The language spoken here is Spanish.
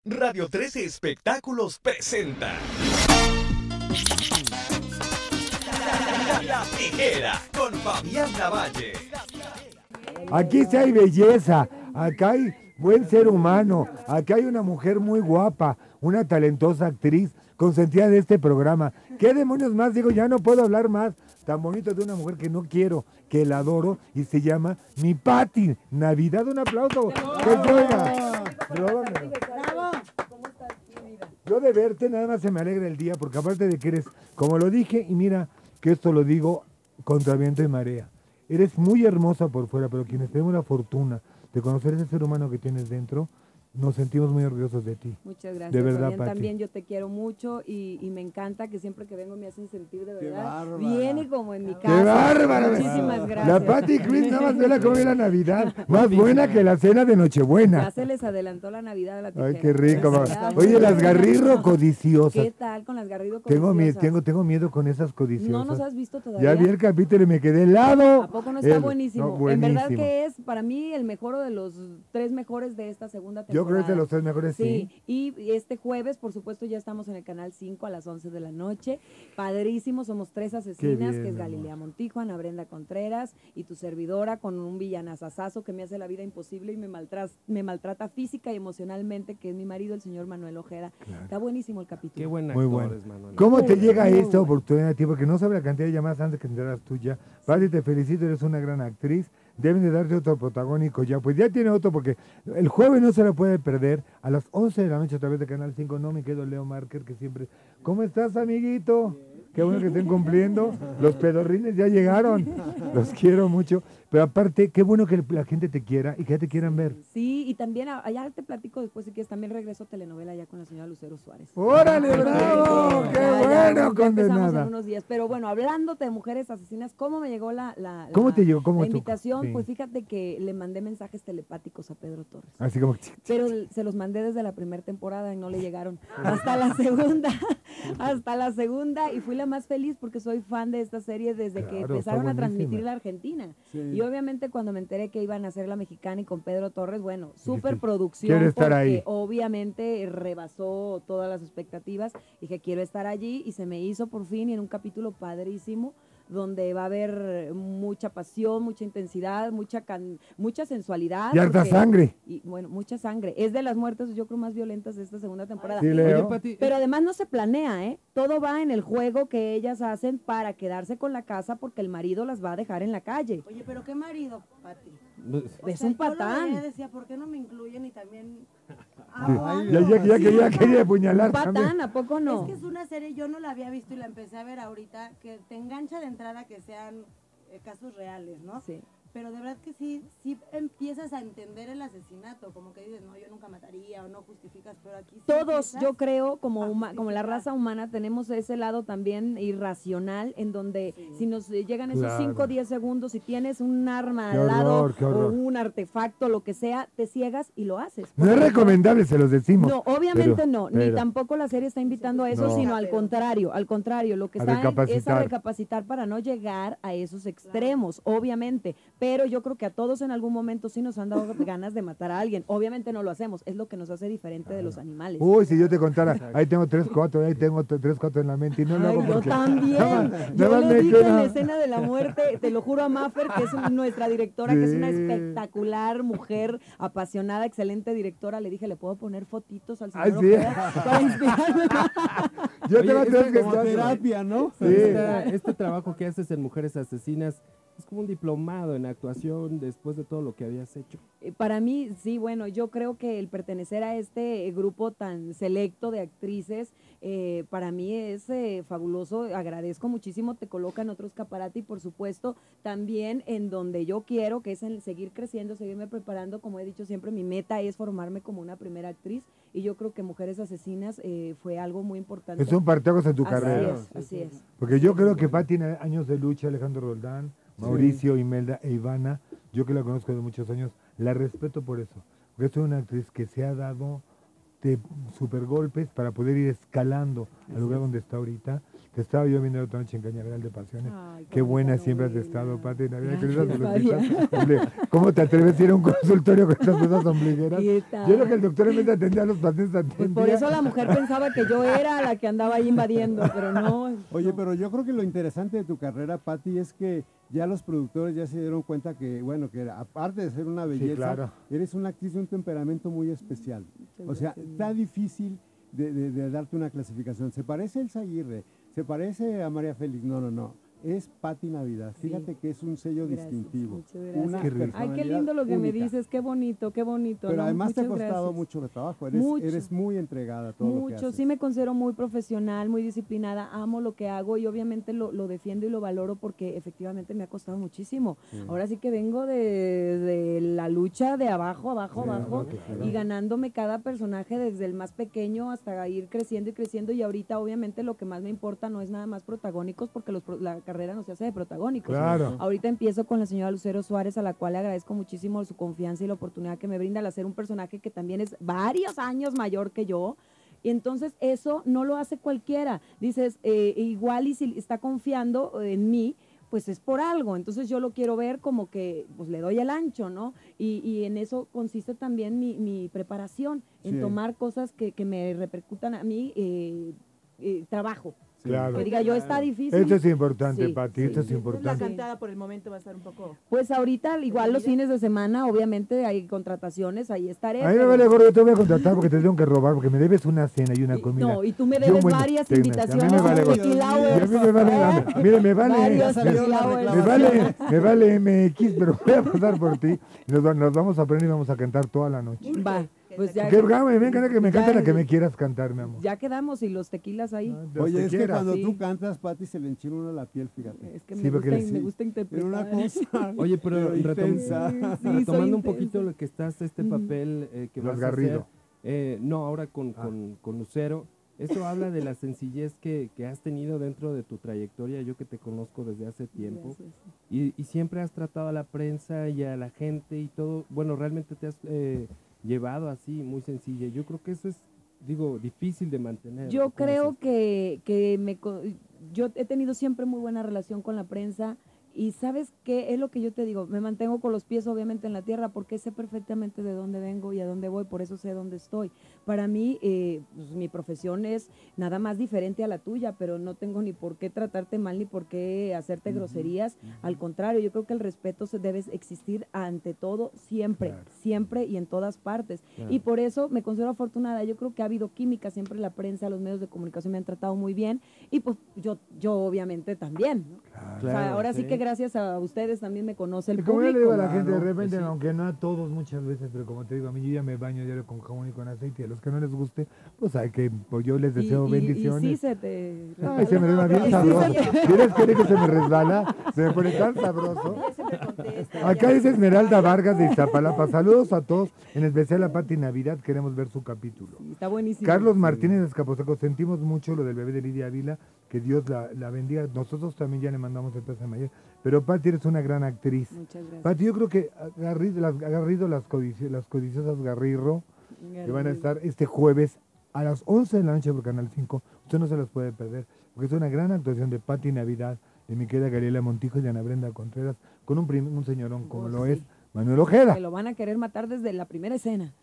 Radio 13 Espectáculos presenta La Tijera con Fabián Lavalle. Aquí sí hay belleza, acá hay buen ser humano, acá hay una mujer muy guapa, una talentosa actriz, consentida de este programa. ¿Qué demonios más? Digo, ya no puedo hablar más. Tan bonito de una mujer que no quiero, que la adoro y se llama mi Pati Navidad. Un aplauso. Que se oiga. Róbamelo. Yo de verte nada más se me alegra el día, porque aparte de que eres, como lo dije, y mira que esto lo digo contra viento y marea, eres muy hermosa por fuera, pero quienes tenemos la fortuna de conocer ese ser humano que tienes dentro, nos sentimos muy orgullosos de ti. Muchas gracias. De verdad, Fabián, Pati. también yo te quiero mucho y me encanta que siempre que vengo me hacen sentir de verdad bárbara. bien y como en mi casa. ¡Qué bárbara! Muchísimas gracias. La Pati Cris nada más vela como la Navidad, más buena que la cena de Nochebuena. Ya se les adelantó la Navidad a la tijera. Ay, qué rico. Gracias. Oye, las Garrido codiciosas. ¿Qué tal con las Garrido Tengo codiciosas? tengo miedo con esas codiciosas. ¿No nos has visto todavía? Ya vi el capítulo y me quedé helado. ¿A poco no está buenísimo? No, En verdad buenísimo. que es para mí el mejor de los 3 mejores de esta segunda temporada. Yo creo que es de los 3 mejores, sí. Y este jueves, por supuesto, ya estamos en el canal 5 a las 11 de la noche. Padrísimo, somos 3 asesinas, bien, que es mi Galilea Montijo, Ana Brenda Contreras y tu servidora con un villanazazazo que me hace la vida imposible y me maltrata física y emocionalmente, que es mi marido, el señor Manuel Ojeda. Claro. Está buenísimo el capítulo. Qué buen Muy actor bueno. es Manuel. ¿Cómo te Muy llega bueno, muy esta bueno. oportunidad a ti? Porque no sabe la cantidad de llamadas antes que entraras tú ya. Pati, te felicito, eres una gran actriz. Deben de darte otro protagónico ya. Pues ya tiene otro, porque el jueves no se lo puede perder. A las 11 de la noche a través de Canal 5, no me quedo Leo Marker, que siempre... ¿Cómo estás, amiguito? Qué bueno que estén cumpliendo. Los pedorrines ya llegaron. Los quiero mucho. Pero aparte, qué bueno que la gente te quiera y que ya te quieran ver. Sí, y también, allá te platico después si quieres, también regreso a telenovela ya con la señora Lucero Suárez. ¡Órale, bravo! ¡Qué Ya bueno, empezamos condenada! en unos días. Pero bueno, hablándote de mujeres asesinas, ¿cómo me llegó ¿Cómo te llegó? ¿Cómo la tú? invitación? Sí. Pues fíjate que le mandé mensajes telepáticos a Pedro Torres. Así como... Pero se los mandé desde la primera temporada y no le llegaron. Hasta la segunda. Hasta la segunda. Y fui la más feliz porque soy fan de esta serie desde que Claro, empezaron está a transmitir buenísima. la Argentina. Sí. Y obviamente cuando me enteré que iban a hacer la mexicana y con Pedro Torres, bueno, Dijiste, súper producción. quiero estar porque ahí. obviamente rebasó todas las expectativas. Dije, quiero estar allí y se me hizo por fin y en un capítulo padrísimo donde va a haber mucha pasión, mucha intensidad, mucha sensualidad. Y harta porque- sangre. Y bueno, mucha sangre. Es de las muertes, yo creo, más violentas de esta segunda temporada. Sí, Leo. Oye, Pati, Pero además no se planea, ¿eh? Todo va en el juego que ellas hacen para quedarse con la casa porque el marido las va a dejar en la calle. Oye, pero qué marido, Pati. Es O sea, un yo lo patán. veía y decía, ¿por qué no me incluyen y también... Ay, Ya quería apuñalar. Un también. patán, ¿a poco no? Es que es una serie, yo no la había visto y la empecé a ver ahorita, que te engancha de entrada que sean casos reales, ¿no? Sí. Pero de verdad que sí empiezas a entender el asesinato, como que dices, no, yo nunca mataría o no justificas, pero aquí sí Todos, empiezas yo creo, como, a como la justificar. raza humana, tenemos ese lado también irracional, en donde si nos llegan esos Claro. 5 o 10 segundos, si tienes un arma Qué al lado horror, qué horror. o un artefacto, lo que sea, te ciegas y lo haces. No es Porque recomendable, se los decimos. No, obviamente pero- no, ni pero- tampoco la serie está invitando a eso, No. sino al contrario, lo que A está es a recapacitar. recapacitar para no llegar a esos extremos, obviamente, pero yo creo que a todos en algún momento sí nos han dado ganas de matar a alguien, obviamente no lo hacemos, es lo que nos hace diferente de los animales. Uy, si yo te contara, ahí tengo 3, 4, ahí tengo 3, 4 en la mente y no lo Ay, hago yo porque... también. Nada Yo más le me dije en la queda- escena de la muerte, te lo juro a Maffer, que es nuestra directora, que es una Sí. espectacular mujer, apasionada, excelente directora. Le dije, ¿le puedo poner fotitos al Ay, señor sí. Ojeda para inspirarme? Yo Oye, tengo es 3 que como cuatro. terapia, ¿no? Sí. Este trabajo que haces en Mujeres Asesinas es como un diplomado en actuación después de todo lo que habías hecho. Para mí, sí, bueno, yo creo que el pertenecer a este grupo tan selecto de actrices, para mí es fabuloso, agradezco muchísimo, te colocan otro escaparate y por supuesto también en donde yo quiero, que es en seguir creciendo, seguirme preparando, como he dicho siempre, mi meta es formarme como una primera actriz y yo creo que Mujeres Asesinas fue algo muy importante. Es un parteaguas en tu Así carrera. es, así es. Porque yo creo que Pati tiene años de lucha, Alejandro Roldán, Mauricio, Imelda e Ivana, yo que la conozco de muchos años, la respeto por eso. Porque es una actriz que se ha dado de super golpes para poder ir escalando al lugar donde está ahorita. Te estaba yo viendo otra noche en Cañaveral de Pasiones. Ay, Qué buena bonita siempre has novela. estado, Pati Navidad. Que Gracias, esas Fabián. blusitas, hombre, ¿cómo te atreves a ir a un consultorio con estas cosas ombligueras? ¿Qué tal? Yo creo que el doctor en vez de atender a los pacientes Pues atendía. por eso la mujer pensaba que yo era la que andaba ahí invadiendo, pero no. Oye, no. pero yo creo que lo interesante de tu carrera, Pati, es que ya los productores ya se dieron cuenta que, bueno, que aparte de ser una belleza, claro. eres una actriz de un temperamento muy especial. O sea, gracias. está difícil de darte una clasificación. ¿Se parece a Elsa Aguirre? ¿Se parece a María Félix? No, no, no. Es Pati Navidad. Sí. Fíjate que es un sello Gracias, distintivo. muchas gracias. Una Qué rico. Ay, qué personalidad lindo lo que me única. dices, qué bonito, Pero ¿no? además te ha Muchas costado gracias. mucho de trabajo. Eres, Mucho. eres muy entregada a todo lo que Mucho, haces. sí me considero muy profesional, muy disciplinada, amo lo que hago y obviamente lo defiendo y lo valoro porque efectivamente me ha costado muchísimo. Ahora sí que vengo de la lucha de abajo, abajo, Sí, abajo claro. y ganándome cada personaje desde el más pequeño hasta ir creciendo y ahorita obviamente lo que más me importa no es nada más protagónicos porque la carrera no se hace de protagónicos. Claro. Ahorita empiezo con la señora Lucero Suárez, a la cual le agradezco muchísimo su confianza y la oportunidad que me brinda al hacer un personaje que también es varios años mayor que yo. Y entonces eso no lo hace cualquiera. Dices, igual y si está confiando en mí, pues es por algo. Entonces yo lo quiero ver como que pues le doy el ancho, ¿no? Y en eso consiste también mi preparación, en Sí. tomar cosas que me repercutan a mí, trabajo. Sí. Claro. Que diga yo, está difícil. Esto es importante, Sí, Pati, sí. esto es La importante. cantada por el momento va a estar un poco... Pues ahorita, igual los ¿Definida? fines de semana, obviamente hay contrataciones, ahí estaré. A mí me pero- vale gorro, yo te voy a contratar porque te tengo que robar, porque me debes una cena y una comida. No, y tú me Yo, debes bueno, varias a mí me invitaciones vale a gorro. Tequila Y a Hours. mí me vale, mire, me vale, Varios salió Tequila la Hours. me vale MX, pero voy a pasar por ti y nos vamos a aprender y vamos a cantar toda la noche. Va, pues ya, Me encanta que me ya- encanta la que me quieras cantar, mi amor. ya quedamos y los tequilas ahí. Los Oye, que es que quieras. cuando Sí. tú cantas, Pati, se le enchina uno la piel, fíjate. Es que Sí, me, porque gusta, sí. me gusta Pero interpretar. una cosa. Oye, pero intensa. Sí, soy retomando un poquito intensa. lo que estás, este Ujú. papel que Los vas Garrido. a hacer, no, ahora con, Ah. con Lucero, esto habla de la sencillez que has tenido dentro de tu trayectoria, yo que te conozco desde hace tiempo, Gracias. y siempre has tratado a la prensa y a la gente y todo, bueno, realmente te has llevado así, muy sencilla, yo creo que eso es, digo, difícil de mantener. Yo ¿cómo creo es? que yo he tenido siempre muy buena relación con la prensa y ¿sabes qué? Es lo que yo te digo, me mantengo con los pies obviamente en la tierra porque sé perfectamente de dónde vengo y a dónde voy, por eso sé dónde estoy. Para mí, pues, mi profesión es nada más diferente a la tuya, pero no tengo ni por qué tratarte mal ni por qué hacerte groserías. Al contrario, yo creo que el respeto se debe existir ante todo, siempre, Claro. siempre y en todas partes. Claro. Y por eso me considero afortunada. Yo creo que ha habido química, siempre la prensa, los medios de comunicación me han tratado muy bien y pues yo obviamente también. ¿no? O sea, Claro, ahora sí sí. que gracias a ustedes también me conoce el Y como público. yo le digo a la gente, de Claro, repente, sí. aunque no a todos muchas veces, pero como te digo, a mí yo ya me baño diario con jabón y con aceite, y a los que no les guste, pues hay que, pues yo les deseo y bendiciones. sí se te... Ay, se me resbala bien Sí, sabroso. se te- ¿Quieres que se me resbala? Se me pone tan sabroso. Ella siempre contesta. Acá ella- dice Esmeralda Vargas de Iztapalapa. Saludos a todos, en especial a Pati Navidad, queremos ver su capítulo. Sí, está buenísimo. Carlos Martínez de Escaposeco, sentimos mucho lo del bebé de Lidia Ávila, que Dios la bendiga. Nosotros también ya le mandamos el pésame ayer. Pero Pati, eres una gran actriz. Muchas gracias. Pati, yo creo que las codiciosas Garrido, que van a estar este jueves a las 11 de la noche por Canal 5. Usted no se las puede perder, porque es una gran actuación de Pati Navidad, de mi querida Gabriela Montijo y de Ana Brenda Contreras, con un señorón como Oh, lo sí. es Manuel Ojeda. Que lo van a querer matar desde la primera escena.